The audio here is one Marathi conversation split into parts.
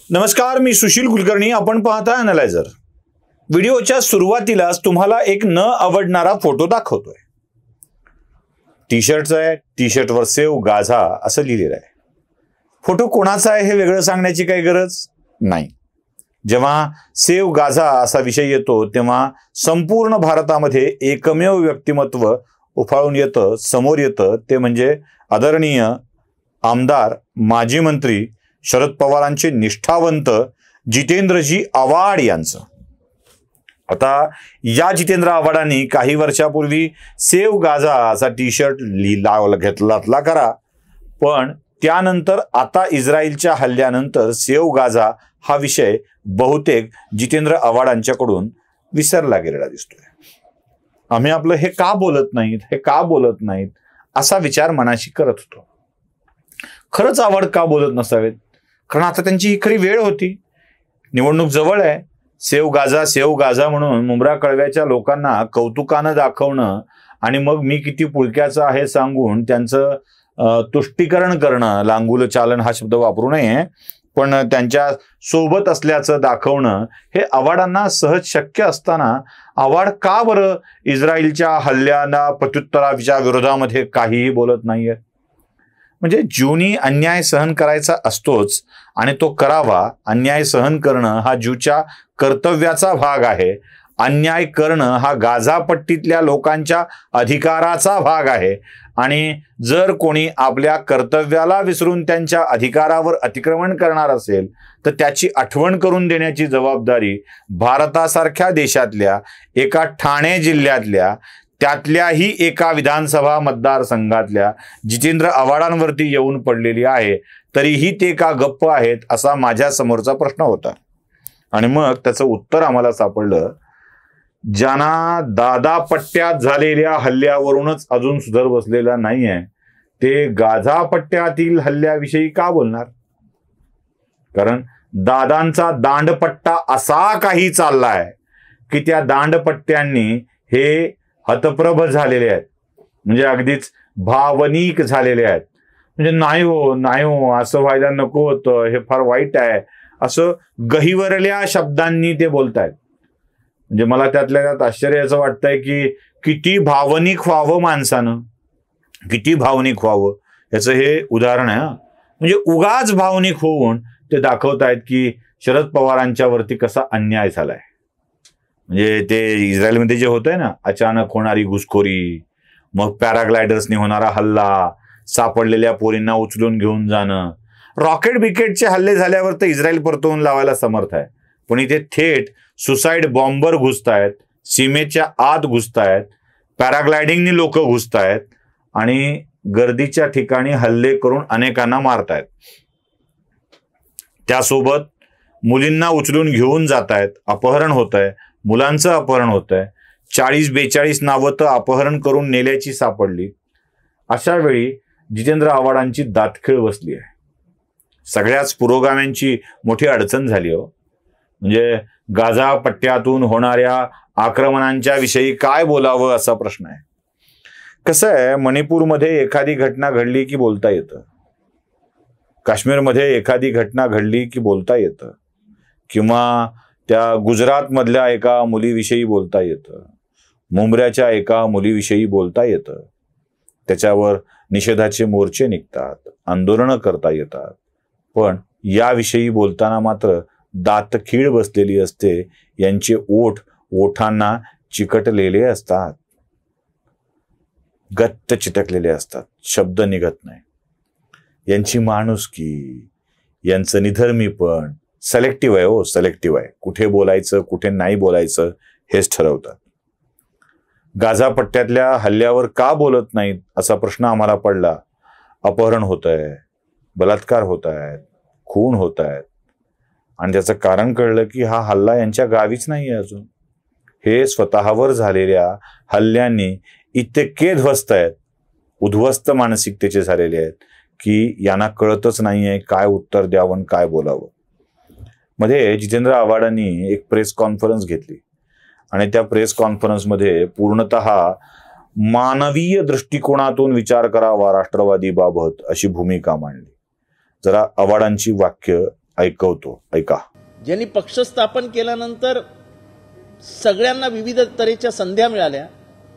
नमस्कार, मी सुशील कुलकर्णी. आपण पाहता अॅनालायझर. व्हिडिओच्या सुरुवातीलाच तुम्हाला एक न आवडणारा फोटो दाखवतोय. टी शर्टचा आहे. टी शर्टवर सेव गाझा असं लिहिलेलं आहे. फोटो कोणाचा आहे हे वेगळं सांगण्याची काही गरज नाही. जेव्हा सेव गाझा असा विषय येतो तेव्हा संपूर्ण भारतामध्ये एकमेव व्यक्तिमत्व उफाळून येतं, समोर येतं. ते म्हणजे आदरणीय आमदार, माजी मंत्री शरद पवारांचे निष्ठावंत जितेंद्रजी आव्हाड यांचं. आता या जितेंद्र आव्हाडांनी काही वर्षापूर्वी सेव गाझा असा टी शर्ट घेतला करा, पण त्यानंतर आता इस्रायलच्या हल्ल्यानंतर सेव गाझा हा विषय बहुतेक जितेंद्र आव्हाडांच्याकडून विसरला गेलेला दिसतोय. आम्ही आपलं हे का बोलत नाहीत असा विचार मनाशी करत होतो. खरंच आव्हाड का बोलत नसावेत? कारण आता त्यांची ही खरी वेळ होती. निवडणूक जवळ आहे. सेव गाझा म्हणून मुंब्रा कळव्याच्या लोकांना कौतुकानं दाखवणं आणि मग मी किती पुळक्याचं आहे सांगून त्यांचं तुष्टीकरण करणं, लांगुल चालन हा शब्द वापरू नये, पण त्यांच्या सोबत असल्याचं दाखवणं हे आव्हाडांना सहज शक्य असताना आव्हाड का बरं इस्रायलच्या हल्ल्याला प्रत्युत्तराच्या विरोधामध्ये काहीही बोलत नाहीये? म्हणजे ज्यूनी अन्याय सहन करायचा असतोच आणि तो करावा. अन्याय सहन करणं हा ज्यूच्या कर्तव्याचा भाग आहे. अन्याय करणं हा गाझा पट्टीतल्या लोकांच्या अधिकाराचा भाग आहे. आणि जर कोणी आपल्या कर्तव्याला विसरून त्यांच्या अधिकारावर अतिक्रमण करणार असेल तर त्याची आठवण करून देण्याची जबाबदारी भारतासारख्या देशातल्या एका ठाणे जिल्ह्यातल्या त्यातल्याही एका विधानसभा मतदारसंघातल्या जितेंद्र आव्हाडांवरती येऊन पडलेली आहे. तरीही ते का गप्प आहेत असा माझ्या समोरचा प्रश्न होता. आणि मग त्याचं उत्तर आम्हाला सापडलं. ज्यांना दादा पट्ट्यात झालेल्या हल्ल्यावरूनच अजून सुधर बसलेला नाहीये ते गाझा पट्ट्यातील हल्ल्याविषयी का बोलणार? कारण दादांचा दांडपट्टा असा काही चाललाय की त्या दांडपट्ट्यांनी हे हतप्रभ झालेले आहेत. म्हणजे अगदीच भावनिक झालेले आहेत. म्हणजे नाही हो असं व्हायला नको होतं, हे फार वाईट आहे असं गहिवरल्या शब्दांनी ते बोलतायत. म्हणजे मला त्यातल्या त्यात आश्चर्याचं वाटतंय की किती भावनिक व्हावं माणसानं, किती भावनिक व्हावं याचं हे उदाहरण आहे. म्हणजे उगाच भावनिक होऊन ते दाखवतायत की शरद पवारांच्या वरती कसा अन्याय झालाय. म्हणजे ते इस्रायलमध्ये जे होतंय ना, अचानक होणारी घुसखोरी, मग पॅराग्लायडर्सनी होणारा हल्ला, सापडलेल्या पोरींना उचलून घेऊन जाणं. रॉकेट बिकेटचे हल्ले झाल्यावर तर इस्रायल परतवून लावायला समर्थ आहे, पण इथे थेट सुसाईड बॉम्बर घुसतायत, सीमेच्या आत घुसतायत, पॅराग्लायडिंगनी लोक घुसतायत आणि गर्दीच्या ठिकाणी हल्ले करून अनेकांना मारतायत. त्यासोबत मुलींना उचलून घेऊन जातायत, अपहरण होत आहे, मुलांचं अपहरण होत आहे. 40-42 नावं तर अपहरण करून नेल्याची सापडली. अशा वेळी जितेंद्र आव्हाडांची दातखिळ बसली आहे. सगळ्याच पुरोगाम्यांची मोठी अडचण झाली हो. म्हणजे गाझा पट्ट्यातून होणाऱ्या आक्रमणांच्या विषयी काय बोलावं असा प्रश्न आहे. कसं आहे, मणिपूरमध्ये एखादी घटना घडली की बोलता येतं, काश्मीरमध्ये एखादी घटना घडली की बोलता येतं, किंवा त्या गुजरातमधल्या एका मुलीविषयी बोलता येतं, मुंब्र्याच्या एका मुलीविषयी बोलता येतं. त्याच्यावर निषेधाचे मोर्चे निघतात, आंदोलनं करता येतात. पण याविषयी बोलताना मात्र दातखीळ बसलेली असते. यांचे ओठांना चिकटलेले असतात, गत्त चिटकलेले असतात, शब्द निघत नाही. यांची माणुसकी, यांचं निधर्मीपण सिलेक्टिव्ह आहे. सिलेक्टिव्ह आहे. कुठे बोलायचं कुठे नाही बोलायचं हेच ठरवतात. गाझा पट्ट्यातल्या हल्ल्यावर का बोलत नाहीत असा प्रश्न आम्हाला पडला. अपहरण होत आहे, बलात्कार होत आहेत, खून होत आहेत आणि त्याचं कारण कळलं की हा हल्ला यांच्या गावीच नाही आहे अजून. हे स्वतःवर झालेल्या हल्ल्यांनी इतके ध्वस्त आहेत, उद्ध्वस्त मानसिकतेचे झालेले आहेत की यांना कळतच नाहीये काय उत्तर द्यावं, काय बोलावं. मध्ये जितेंद्र आव्हाडांनी एक प्रेस कॉन्फरन्स घेतली आणि त्या प्रेस कॉन्फरन्समध्ये पूर्णतः मानवीय दृष्टिकोनातून विचार करावा राष्ट्रवादी बाबत अशी भूमिका मांडली. जरा आव्हाडांची वाक्य ऐकवतो, ऐका. ज्यांनी पक्ष स्थापन केल्यानंतर सगळ्यांना विविध तऱ्हेच्या संध्या मिळाल्या,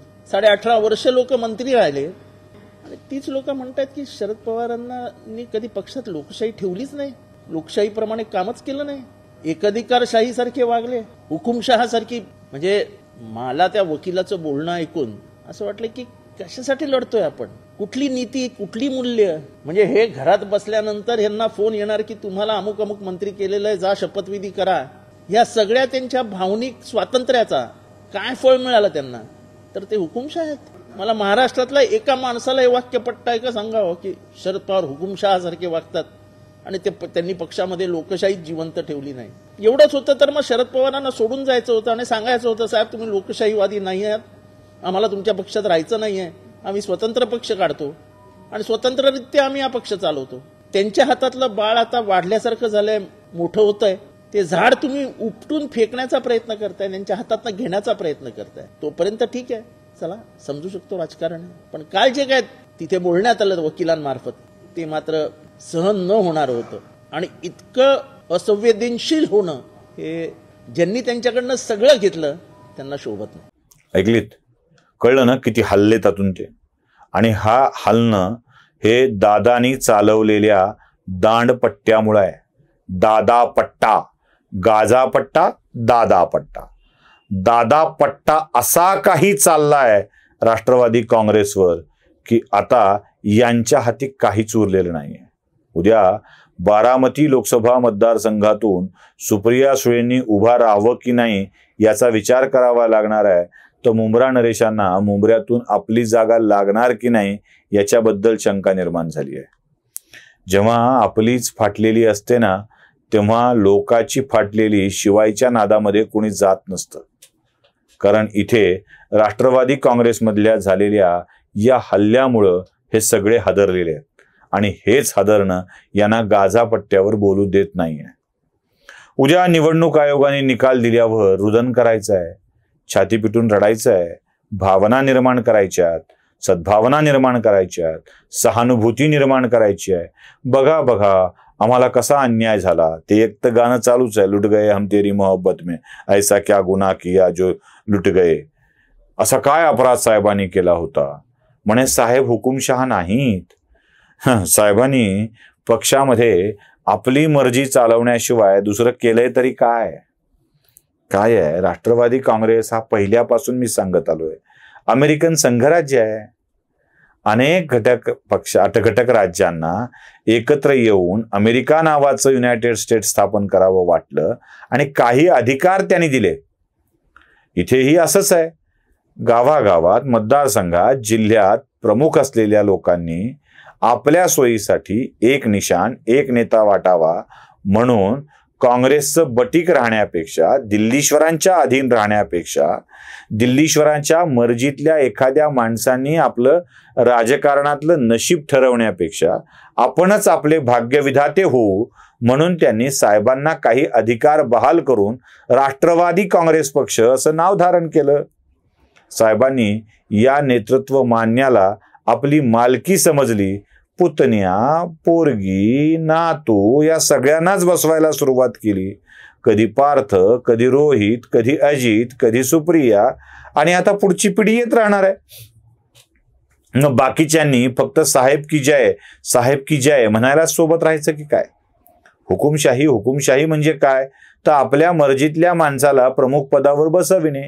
18.5 वर्ष लोक मंत्री राहिले, आणि तीच लोक म्हणतात की शरद पवारांनी कधी पक्षात लोकशाही ठेवलीच नाही, लोकशाहीप्रमाणे कामच केलं नाही, एकाधिकारशाही सारखे वागले, हुकुमशहासारखी. म्हणजे मला त्या वकिलाचं बोलणं ऐकून असं वाटलं की कशासाठी लढतोय आपण, कुठली नीती, कुठली मूल्य. म्हणजे हे घरात बसल्यानंतर यांना फोन येणार की तुम्हाला अमुक अमुक मंत्री केलेलं आहे, जा शपथविधी करा. या सगळ्या त्यांच्या भावनिक स्वातंत्र्याचा काय फळ मिळालं त्यांना, तर ते हुकुमशाह आहेत. मला महाराष्ट्रातल्या एका माणसाला हे वाक्य पटतंय का सांगावं की शरद पवार हुकुमशहासारखे वागतात आणि त्यांनी पक्षामध्ये लोकशाही जिवंत ठेवली नाही. एवढंच होतं तर मग शरद पवारांना सोडून जायचं होतं आणि सांगायचं होतं, साहेब तुम्ही लोकशाहीवादी नाही आहात, आम्हाला तुमच्या पक्षात राहायचं नाहीये, आम्ही स्वतंत्र पक्ष काढतो आणि स्वतंत्ररित्या आम्ही हा पक्ष चालवतो. त्यांच्या हातातलं बाळ आता वाढल्यासारखं झालंय, मोठं होतंय, ते झाड तुम्ही उपटून फेकण्याचा प्रयत्न करताय, त्यांच्या हातातनं घेण्याचा प्रयत्न करताय. तोपर्यंत ठीक आहे, चला समजू शकतो राजकारण, पण काल जे काय तिथे बोलण्यात आलं वकिलांमार्फत ते मात्र सहन न होणार होतं. आणि इतकं असंवेदनशील होणं हे ज्यांनी त्यांच्याकडनं सगळं घेतलं त्यांना शोभत नाही. ऐकलीत, कळलं ना किती हल्ले त्यातून ते. आणि हा हलणं हे दादानी चालवलेल्या दांडपट्ट्यामुळे आहे. दादा पट्टा, गाजा पट्टा, दादा पट्टा. दादा पट्टा असा काही चाललाय राष्ट्रवादी काँग्रेसवर की आता यांच्या हाती काहीच उरलेलं नाहीये. उद्या बारामती लोकसभा मतदारसंघातून सुप्रिया सुळेंनी उभा राहावं की नाही याचा विचार करावा लागणार आहे. तर मुंब्रा नरेशांना मुंब्र्यातून आपली जागा लागणार की नाही याच्याबद्दल शंका निर्माण झाली आहे. जेव्हा आपलीच फाटलेली असते ना, तेव्हा लोकाची फाटलेली शिवायच्या नादामध्ये कोणी जात नसतं. कारण इथे राष्ट्रवादी काँग्रेसमधल्या झालेल्या या हल्ल्यामुळं हे सगळे हादरलेले आहेत आणि हेच हादरणं यांना गाजापट्ट्यावर बोलू देत नाहीये. उद्या निवडणूक आयोगाने निकाल दिल्यावर रुदन करायचं आहे, छाती पिटून रडायचं आहे, भावना निर्माण करायच्यात, सद्भावना निर्माण करायच्यात, सहानुभूती निर्माण करायची आहे. बघा बघा आम्हाला कसा अन्याय झाला. ते एक तर गाणं चालूच आहे, लुट गए हम तेरी मोहब्बत में, ऐसा क्या गुन्हा किया जो लुट गए. असा काय अपराध साहेबांनी केला होता. म्हणे साहेब हुकुमशहा नाहीत. साहेबांनी पक्षामध्ये आपली मर्जी चालवण्याशिवाय दुसरं केलंय तरी काय. काय आहे, राष्ट्रवादी काँग्रेस हा पहिल्यापासून मी सांगत आलोय अमेरिकन संघराज्य आहे. अनेक घटक राज्यांना एकत्र येऊन अमेरिका नावाचं युनायटेड स्टेट्स स्थापन करावं वाटलं आणि काही अधिकार त्यांनी दिले. इथेही असंच आहे. गावागावात, मतदारसंघात, जिल्ह्यात प्रमुख असलेल्या लोकांनी आपल्या सोयीसाठी एक निशाण, एक नेता वाटावा म्हणून काँग्रेसचं बटीक राहण्यापेक्षा, दिल्लीश्वरांच्या अधीन राहण्यापेक्षा, दिल्लीश्वरांच्या मर्जीतल्या एखाद्या माणसांनी आपलं राजकारणातलं नशीब ठरवण्यापेक्षा आपणच आपले भाग्यविधाते होऊ म्हणून त्यांनी साहेबांना काही अधिकार बहाल करून राष्ट्रवादी काँग्रेस पक्ष असं नाव धारण केलं. साहेबांनी या नेतृत्व मान्याला आपली मालकी समजली. पुतण्या, पोरगी, नातू या सगळ्यांनाच बसवायला सुरुवात केली. कधी पार्थ, कधी रोहित, कधी अजित, कधी सुप्रिया, आणि आता पुढची पिढी येत राहणार आहे. मग बाकीच्यांनी फक्त साहेब की जय, साहेब की जय म्हणायला सोबत राहायचं की काय. हुकुमशाही, हुकुमशाही म्हणजे काय, तर आपल्या मर्जीतल्या माणसाला प्रमुख पदावर बसविणे.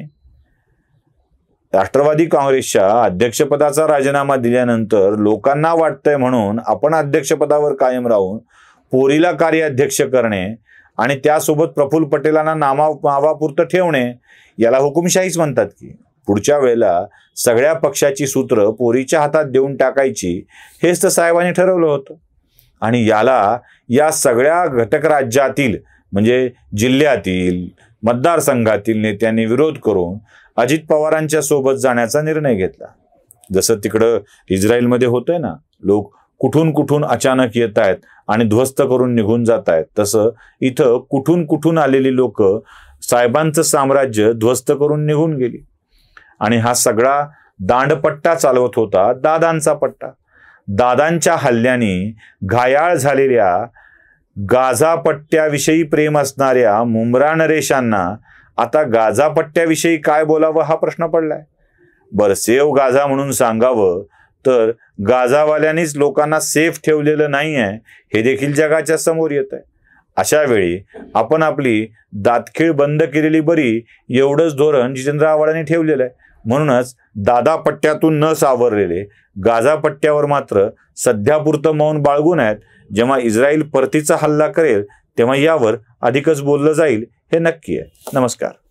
राष्ट्रवादी काँग्रेसच्या अध्यक्षपदाचा राजीनामा दिल्यानंतर लोकांना वाटतंय म्हणून आपण अध्यक्षपदावर कायम राहून पोरीला कार्याध्यक्ष करणे आणि त्यासोबत प्रफुल्ल पटेलांना नावापुरतं ठेवणे याला हुकुमशाहीच म्हणतात की. पुढच्या वेळेला सगळ्या पक्षाची सूत्र पोरीच्या हातात देऊन टाकायची हेच तर साहेबांनी ठरवलं होतं. आणि याला या सगळ्या घटक राज्यातील म्हणजे जिल्ह्यातील, मतदारसंघातील नेत्यांनी विरोध करून अजित पवारांच्या सोबत जाण्याचा निर्णय घेतला. जसं तिकडं इस्रायलमध्ये होतंय ना, लोक कुठून कुठून अचानक येत आहेत आणि ध्वस्त करून निघून जात आहेत, तसं इथं कुठून कुठून आलेली लोक साहेबांचं साम्राज्य ध्वस्त करून निघून गेली. आणि हा सगळा दांडपट्टा चालवत होता दादांचा पट्टा. दादांच्या हल्ल्याने घायाळ झालेल्या गाझा पट्ट्याविषयी प्रेम असणाऱ्या मुमरा नरेशांना आता गाझा पट्ट्याविषयी काय बोलावं हा प्रश्न पडलाय. बरं, सेव्ह गाझा म्हणून सांगावं तर गाझावाल्यांनीच लोकांना सेफ ठेवलेलं नाही आहे हे देखील जगाच्या समोर येत आहे. अशा वेळी आपण आपली दातखीळ बंद केलेली बरी एवढंच धोरण जितेंद्र आव्हाडांनी ठेवलेलं आहे. म्हणूनच दादा पट्ट्यातून न सावरलेले गाझा पट्ट्यावर मात्र सध्यापुरतं मौन बाळगून आहेत. जेव्हा इस्रायल परतीचा हल्ला करेल तेव्हा यावर अधिकच बोललं जाईल हे नक्की आहे. नमस्कार.